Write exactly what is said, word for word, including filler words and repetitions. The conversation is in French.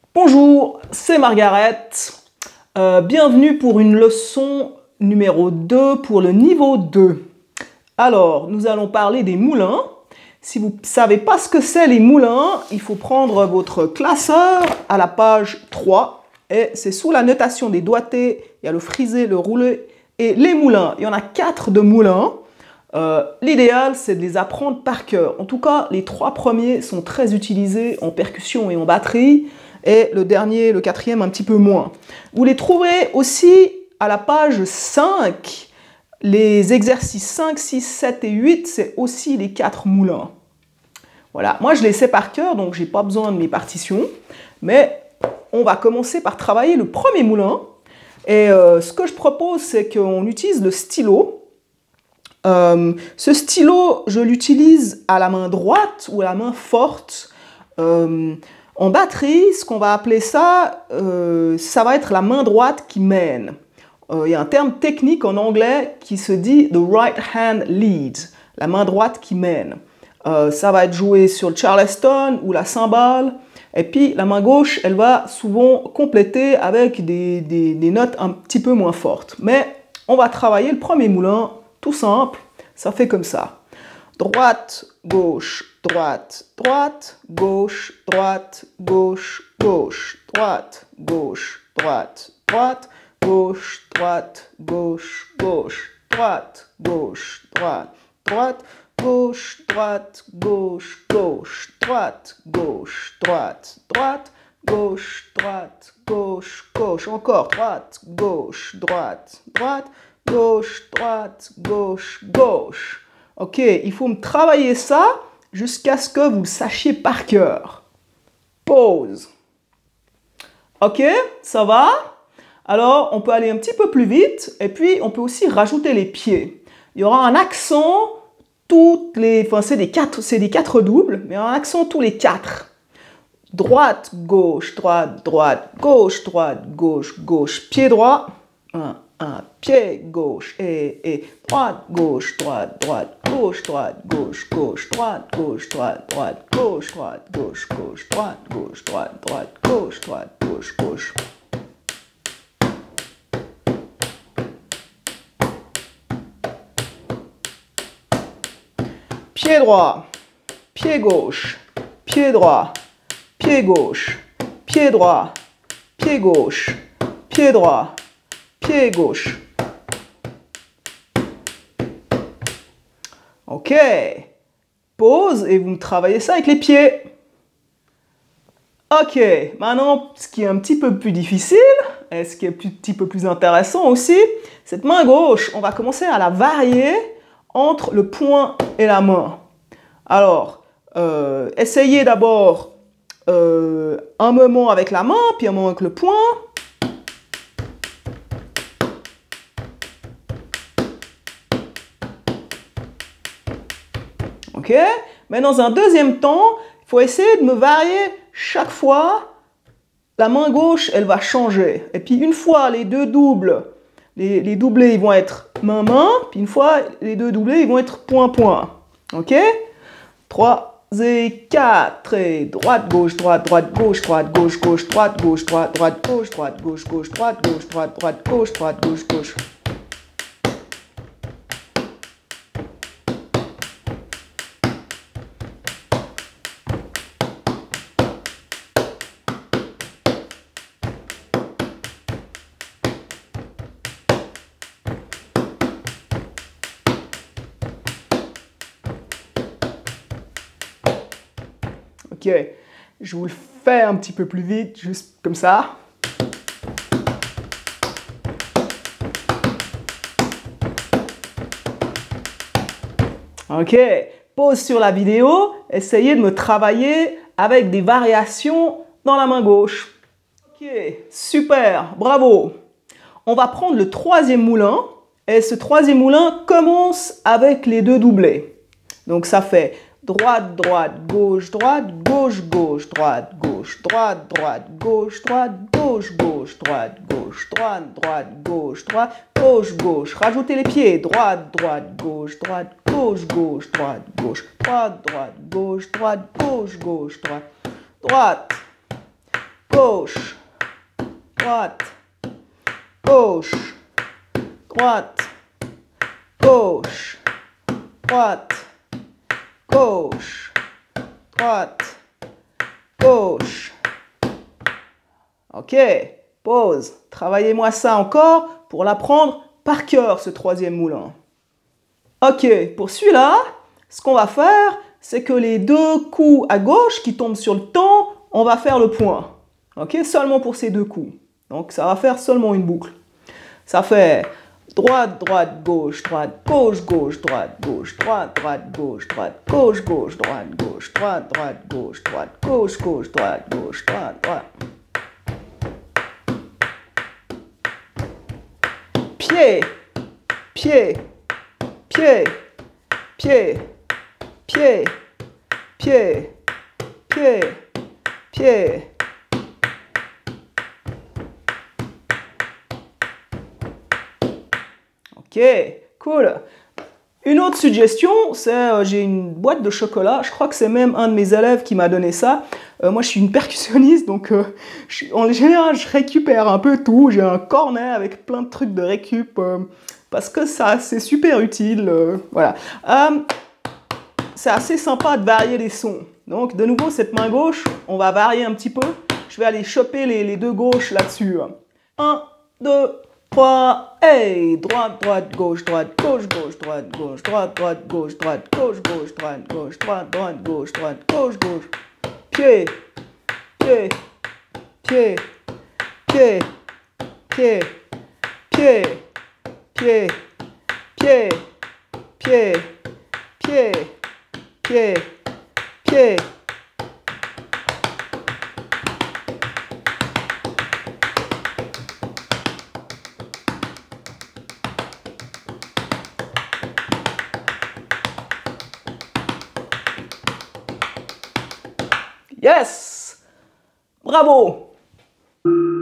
Bonjour, c'est Margaret. Euh, bienvenue pour une leçon numéro deux pour le niveau deux. Alors, nous allons parler des moulins. Si vous ne savez pas ce que c'est les moulins, il faut prendre votre classeur à la page trois. Et c'est sous la notation des doigtés, il y a le frisé, le roulé et les moulins. Il y en a quatre de moulins. Euh, L'idéal, c'est de les apprendre par cœur. En tout cas, les trois premiers sont très utilisés en percussion et en batterie. Et le dernier, le quatrième, un petit peu moins. Vous les trouverez aussi à la page cinq. Les exercices cinq, six, sept et huit, c'est aussi les quatre moulins. Voilà, moi je les sais par cœur, donc je n'ai pas besoin de mes partitions. Mais on va commencer par travailler le premier moulin. Et euh, ce que je propose, c'est qu'on utilise le stylo. Euh, ce stylo, je l'utilise à la main droite ou à la main forte. Euh, en batterie, ce qu'on va appeler ça, euh, ça va être la main droite qui mène. Euh, il y a un terme technique en anglais qui se dit « the right hand lead », la main droite qui mène. Euh, ça va être joué sur le charleston ou la cymbale. Et puis la main gauche, elle va souvent compléter avec des, des, des notes un petit peu moins fortes. Mais on va travailler le premier moulin, tout simple, ça fait comme ça. Droite, gauche, droite, droite, gauche, droite, gauche, gauche, droite, gauche, droite, droite, gauche, droite, gauche, gauche, droite, gauche, droite, droite, gauche, droite, gauche, gauche, droite, gauche, droite, droite, gauche, droite, gauche, gauche, encore droite, gauche, droite, droite, gauche, droite, gauche, gauche. Ok, il faut me travailler ça jusqu'à ce que vous le sachiez par cœur. Pause. Ok, ça va? Alors, on peut aller un petit peu plus vite et puis on peut aussi rajouter les pieds. Il y aura un accent, toutes les, enfin c'est des quatre, c'est des quatre doubles, mais un accent tous les quatre. Droite, gauche, droite, droite, gauche, droite, gauche, gauche, pied droit. Un, un, pied gauche et, et droite, gauche, droite, droite, gauche, droite, gauche, gauche, droite, gauche, droite, droite, gauche, droite, gauche, gauche, droite, gauche, droite, droite, gauche, droite, gauche, gauche. Pied droit, pied gauche, pied droit, pied gauche, pied droit, pied gauche, pied droit, pied gauche. Ok. Pause et vous travaillez ça avec les pieds. Ok. Maintenant, ce qui est un petit peu plus difficile, et ce qui est un petit peu plus intéressant aussi, cette main gauche, on va commencer à la varier entre le poing et la main. Alors, euh, essayez d'abord euh, un moment avec la main, puis un moment avec le poing. Ok? Mais dans un deuxième temps, il faut essayer de me varier chaque fois. La main gauche, elle va changer. Et puis une fois les deux doubles, les, les doublés, ils vont être main-main. Puis une fois les deux doublés, ils vont être point-point. Ok? trois et quatre. Et droite, gauche, droite, droite, gauche, droite, gauche, gauche, droite, gauche, droite, droite, gauche, droite, gauche, gauche, droite, gauche, droite, droite, gauche, droite, gauche, gauche. Ok, je vous le fais un petit peu plus vite, juste comme ça. Ok, pause sur la vidéo, essayez de me travailler avec des variations dans la main gauche. Ok, super, bravo. On va prendre le troisième moulin, et ce troisième moulin commence avec les deux doublés. Donc ça fait droite, droite, gauche, droite, gauche, gauche, droite, gauche, droite, droite, gauche, droite, gauche, gauche, droite, gauche, droite, droite, gauche, droite, gauche, gauche. Rajoutez les pieds. Droite, droite, gauche, droite, gauche, gauche, droite, gauche, droite, droite, gauche, droite, gauche, gauche, droite, droite, gauche, droite, gauche, droite, gauche, droite, gauche, droite, gauche. Ok, pause. Travaillez-moi ça encore pour l'apprendre par cœur, ce troisième moulin. Ok, pour celui-là, ce qu'on va faire, c'est que les deux coups à gauche qui tombent sur le temps, on va faire le point. Ok, seulement pour ces deux coups. Donc ça va faire seulement une boucle. Ça fait droite, droite, gauche, droite, gauche, gauche, droite, gauche, droite, droite, gauche, droite, gauche, gauche, droite, gauche, droite, droite, gauche, droite, gauche, gauche, droite, gauche, droite, droite. Pied, pied, pied, pied, pied, pied, pied, pied. Ok, cool. Une autre suggestion, c'est euh, j'ai une boîte de chocolat. Je crois que c'est même un de mes élèves qui m'a donné ça. Euh, moi, je suis une percussionniste, donc euh, je, en général, je récupère un peu tout. J'ai un cornet avec plein de trucs de récup euh, parce que ça, c'est super utile. Euh, voilà. Euh, c'est assez sympa de varier les sons. Donc, de nouveau, cette main gauche, on va varier un petit peu. Je vais aller choper les, les deux gauches là-dessus. Un, deux, trois, hey, droite, droite, gauche, droite, gauche, gauche, droite, gauche, droite, droite, gauche, droite, gauche, gauche, droite, gauche, droite, droite, gauche, droite, gauche, gauche. Pied, pied, pied, pied, pied, pied, pied, pied, pied, pied, pied, pied. Yes! Bravo!